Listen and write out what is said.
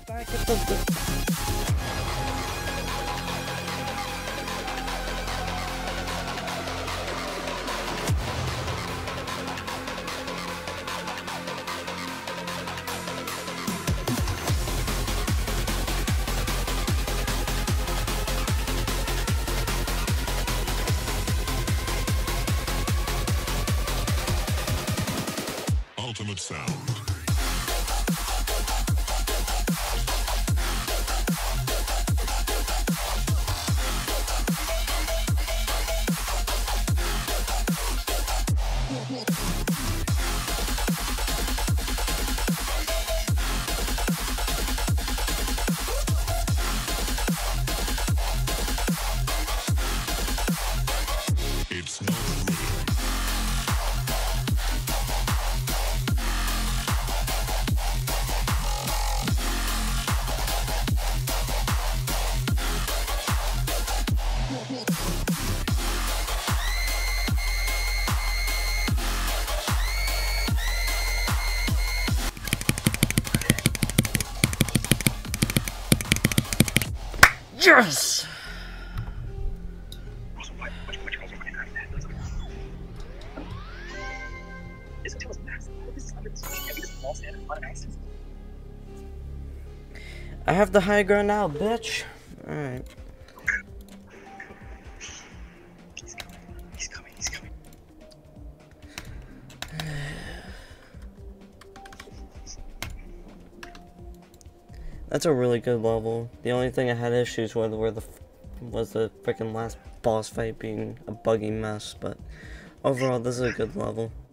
Back at the... Ultimate sound. It's not rhythm. Yes! I have the high ground now, bitch. Alright. He's coming. That's a really good level. The only thing I had issues with was the freaking last boss fight being a buggy mess, but overall this is a good level.